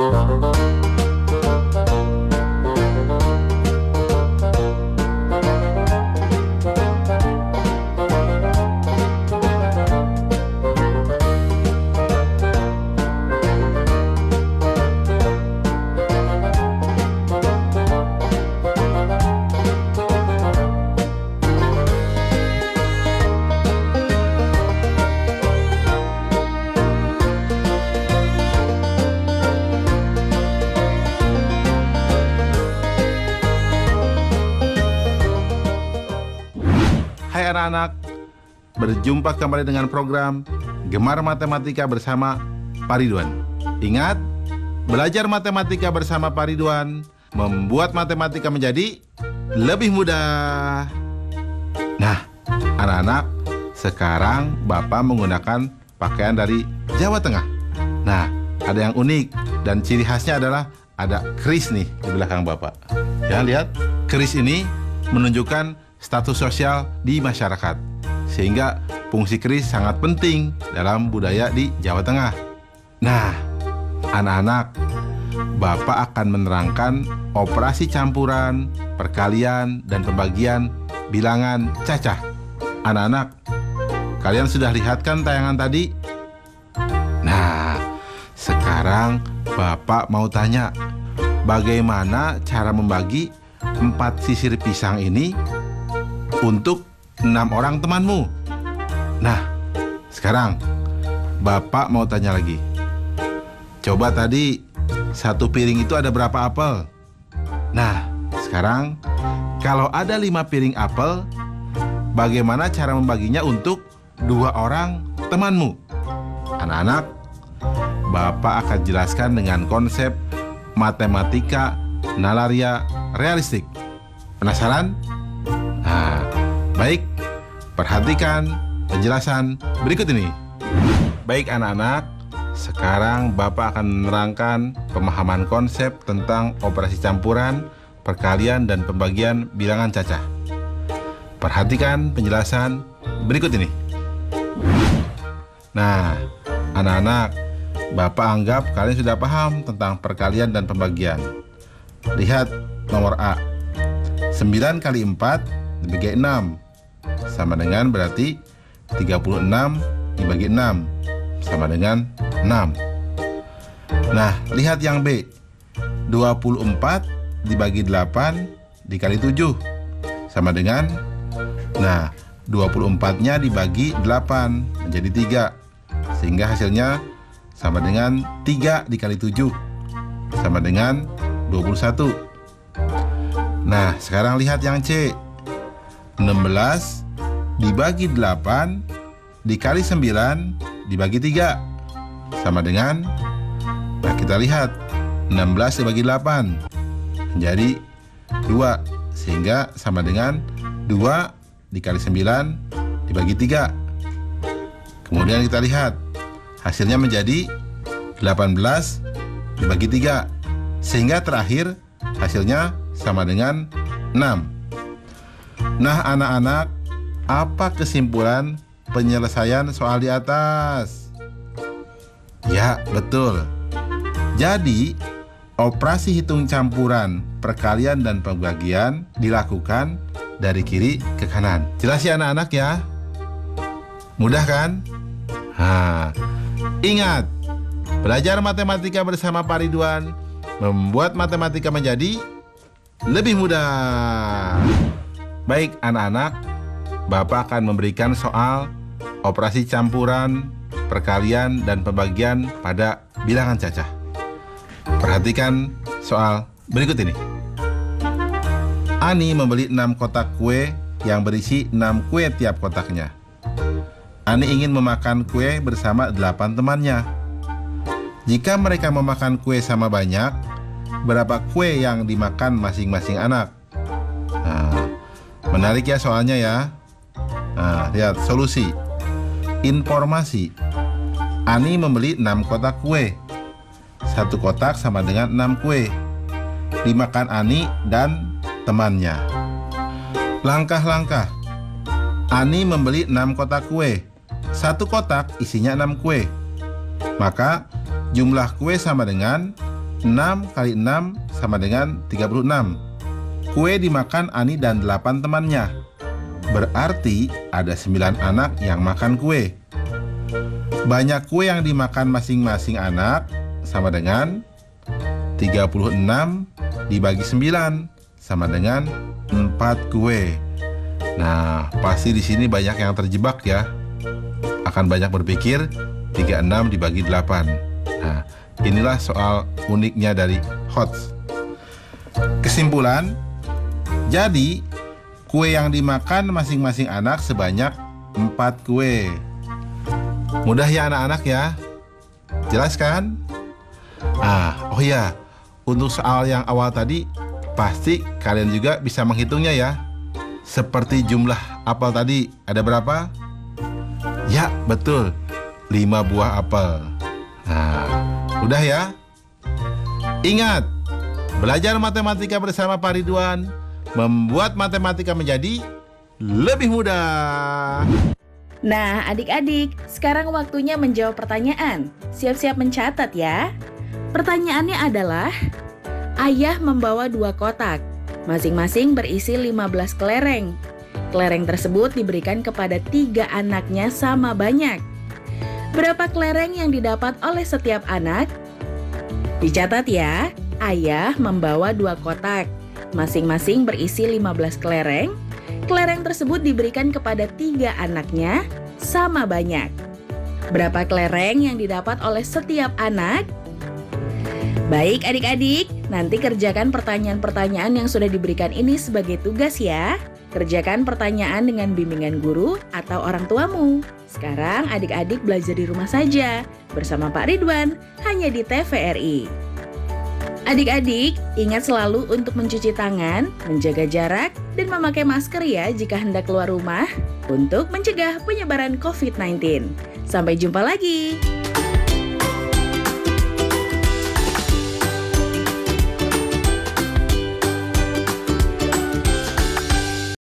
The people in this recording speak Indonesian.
Hai anak-anak, berjumpa kembali dengan program Gemar Matematika bersama Pak Ridwan. Ingat, belajar matematika bersama Pak Ridwan membuat matematika menjadi lebih mudah. Nah, anak-anak, sekarang Bapak menggunakan pakaian dari Jawa Tengah. Nah, ada yang unik dan ciri khasnya adalah ada keris nih di belakang Bapak. Ya, lihat, keris ini menunjukkan status sosial di masyarakat, sehingga fungsi keris sangat penting dalam budaya di Jawa Tengah. Nah, anak-anak, Bapak akan menerangkan operasi campuran, perkalian, dan pembagian bilangan cacah. Anak-anak, kalian sudah lihat kan tayangan tadi? Nah, sekarang Bapak mau tanya, bagaimana cara membagi 4 sisir pisang ini untuk 6 orang temanmu? Nah, sekarang Bapak mau tanya lagi. Coba tadi 1 piring itu ada berapa apel? Nah, sekarang kalau ada 5 piring apel, bagaimana cara membaginya untuk 2 orang temanmu? Anak-anak, Bapak akan jelaskan dengan konsep matematika nalaria realistik. Penasaran? Nah, baik, perhatikan penjelasan berikut ini. Baik anak-anak, sekarang Bapak akan menerangkan pemahaman konsep tentang operasi campuran, perkalian, dan pembagian bilangan cacah. Perhatikan penjelasan berikut ini. Nah, anak-anak, Bapak anggap kalian sudah paham tentang perkalian dan pembagian. Lihat nomor A. 9 kali 4 dibagi 6 sama dengan berarti 36 dibagi 6 sama dengan 6. Nah, lihat yang B. 24 dibagi 8 dikali 7 sama dengan, nah, 24-nya dibagi 8 menjadi 3, sehingga hasilnya sama dengan 3 dikali 7 sama dengan 21. Nah, sekarang lihat yang C. 16 dibagi 8 dikali 9 dibagi 3 sama dengan, nah, kita lihat 16 dibagi 8 menjadi 2, sehingga sama dengan 2 dikali 9 dibagi 3. Kemudian kita lihat hasilnya menjadi 18 dibagi 3, sehingga terakhir hasilnya sama dengan 6. Nah anak-anak, apa kesimpulan penyelesaian soal di atas? Ya, betul. Jadi, operasi hitung campuran, perkalian, dan pembagian dilakukan dari kiri ke kanan. Jelas ya anak-anak ya? Mudah kan? Nah, ingat, belajar matematika bersama Pak Ridwan membuat matematika menjadi lebih mudah. Baik anak-anak, Bapak akan memberikan soal operasi campuran, perkalian, dan pembagian pada bilangan cacah. Perhatikan soal berikut ini. Ani membeli 6 kotak kue yang berisi 6 kue tiap kotaknya. Ani ingin memakan kue bersama 8 temannya. Jika mereka memakan kue sama banyak, berapa kue yang dimakan masing-masing anak? Nah, menarik ya soalnya ya. Nah, lihat solusi. Informasi. Ani membeli 6 kotak kue. 1 kotak sama dengan 6 kue. Dimakan Ani dan temannya. Langkah-langkah. Ani membeli 6 kotak kue. 1 kotak isinya 6 kue. Maka jumlah kue sama dengan 6 kali 6 sama dengan 36. Kue dimakan Ani dan 8 temannya. Berarti ada 9 anak yang makan kue. Banyak kue yang dimakan masing-masing anak sama dengan 36 dibagi 9 sama dengan 4 kue. Nah, pasti di sini banyak yang terjebak ya. Akan banyak berpikir 36 dibagi 8. Nah, inilah soal uniknya dari HOTS. Kesimpulan, jadi kue yang dimakan masing-masing anak sebanyak 4 kue. Mudah ya anak-anak ya? Jelas kan? Oh ya, untuk soal yang awal tadi, pasti kalian juga bisa menghitungnya ya. Seperti jumlah apel tadi, ada berapa? Ya, betul, 5 buah apel. Nah, udah ya? Ingat, belajar matematika bersama Pak Ridwan membuat matematika menjadi lebih mudah. Nah, adik-adik, sekarang waktunya menjawab pertanyaan. Siap-siap mencatat ya. Pertanyaannya adalah, ayah membawa 2 kotak, masing-masing berisi 15 kelereng. Kelereng tersebut diberikan kepada 3 anaknya sama banyak. Berapa kelereng yang didapat oleh setiap anak? Dicatat ya, ayah membawa 2 kotak, masing-masing berisi 15 kelereng. Kelereng tersebut diberikan kepada 3 anaknya sama banyak. Berapa kelereng yang didapat oleh setiap anak? Baik adik-adik, nanti kerjakan pertanyaan-pertanyaan yang sudah diberikan ini sebagai tugas ya. Kerjakan pertanyaan dengan bimbingan guru atau orang tuamu. Sekarang adik-adik belajar di rumah saja bersama Pak Ridwan hanya di TVRI. Adik-adik, ingat selalu untuk mencuci tangan, menjaga jarak, dan memakai masker ya jika hendak keluar rumah untuk mencegah penyebaran COVID-19. Sampai jumpa lagi.